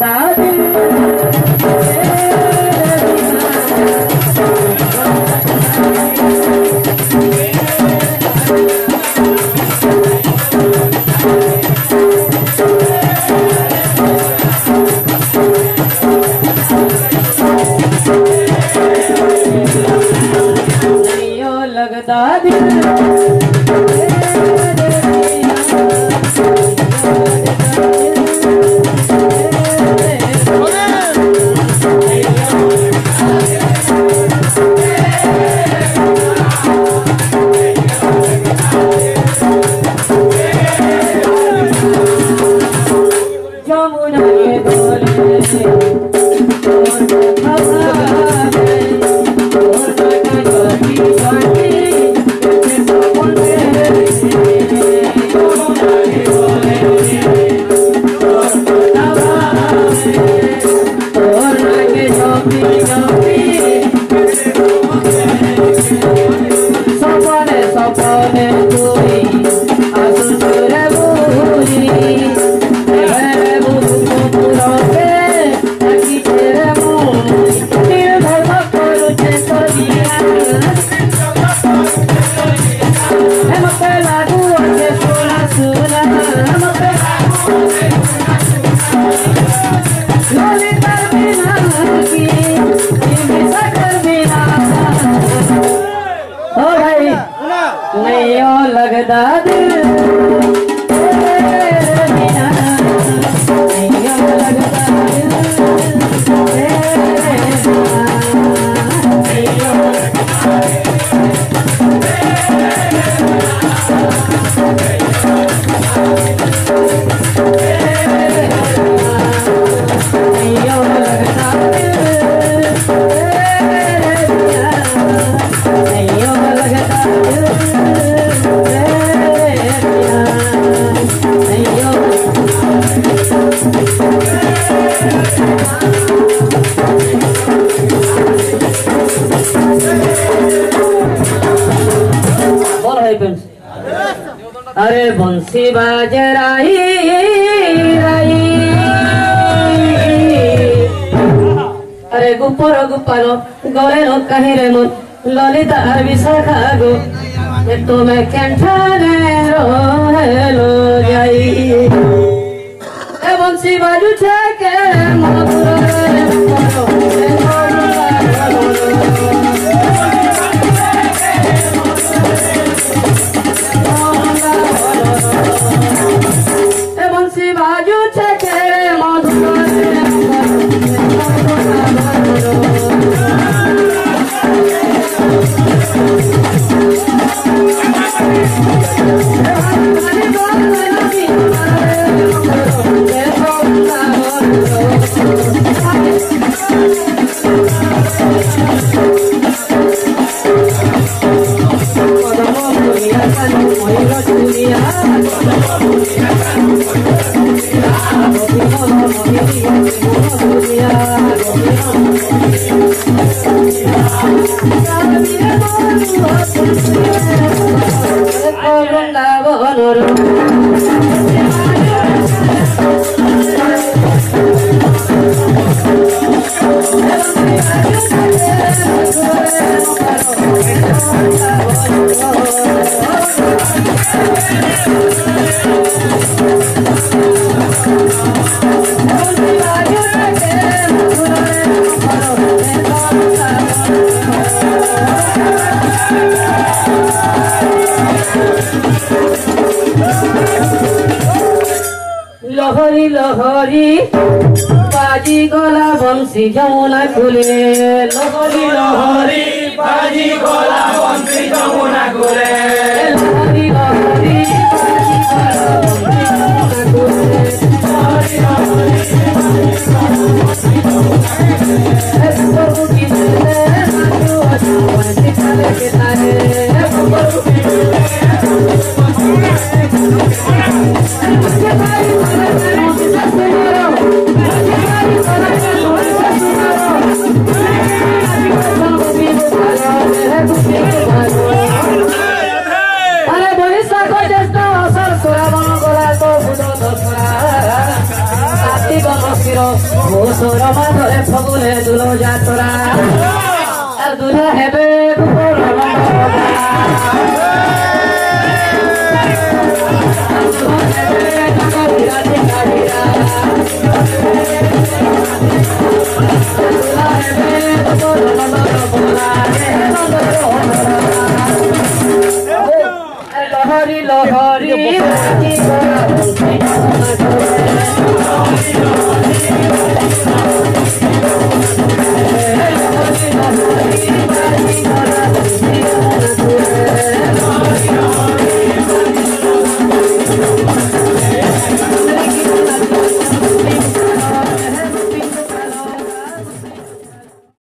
लगता दिल लगता अरे बंसी बाजे राई राई अरे गुपर गुपर गले नो कहीं रे मोर ललिता विशाखा गो तो मैं कैंठाने रो जाई ए बंसी बाजू छके लहरी लहरी बाजी गला बंसी जमुना खुले लहरी लहरी बाजी गला बंसी जमुना खुले लहरी लहरी बाजी गला बंसी जमुना खुले लहरी लहरी बाजी गला बंसी जमुना खुले মন্দির ঘোষর মাধরে ফগুনে দুল যাত্রা আর দুধা হেবে লহরি লহরি